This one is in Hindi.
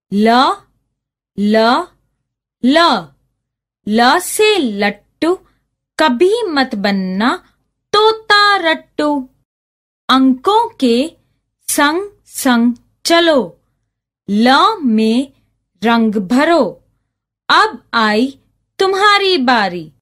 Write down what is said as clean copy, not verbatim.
ल ल ल। ल से लट्टू, कभी मत बनना तोता रट्टू। अंकों के संग संग चलो, ल में रंग भरो। अब आई तुम्हारी बारी।